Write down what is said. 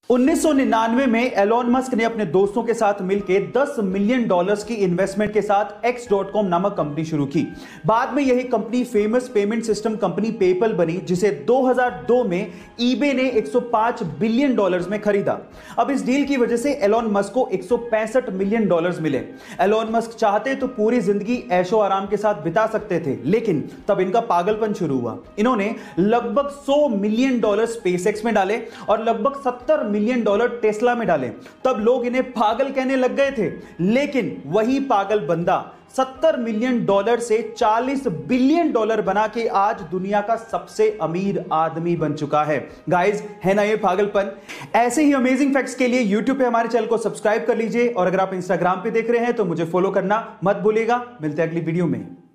1999 में Elon Musk ने अपने दोस्तों के साथ मिलकर $10 मिलियन की इन्वेस्टमेंट के साथ X.com नामक कंपनी शुरू की। बाद में यही company famous payment system company PayPal बनी, जिसे 2002 में ईबे ने $105 बिलियन में खरीदा। अब इस डील की वजह से एलोन मस्क को $165 मिलियन मिले। एलोन मस्क चाहते तो पूरी जिंदगी ऐशो आराम के साथ बिता सकते थे, लेकिन तब इनका पागलपन शुरू हुआ। इन्होंने लगभग $100 मिलियन स्पेसएक्स में डाले और लगभग $70 मिलियन टेस्ला में डाले। तब लोग इन्हें पागल कहने लग गए थे, लेकिन वही पागल बंदा $70 मिलियन से $40 बिलियन बना के आज दुनिया का सबसे अमीर आदमी बन चुका है। गाइस, है ना ये पागलपन? ऐसे ही अमेजिंग फैक्ट्स के लिए YouTube पे हमारे चैनल को सब्सक्राइब कर लीजिए, और अगर आप Instagram पे देख रहे हैं तो मुझे फॉलो करना मत भूलिएगा। मिलते हैं अगली वीडियो में।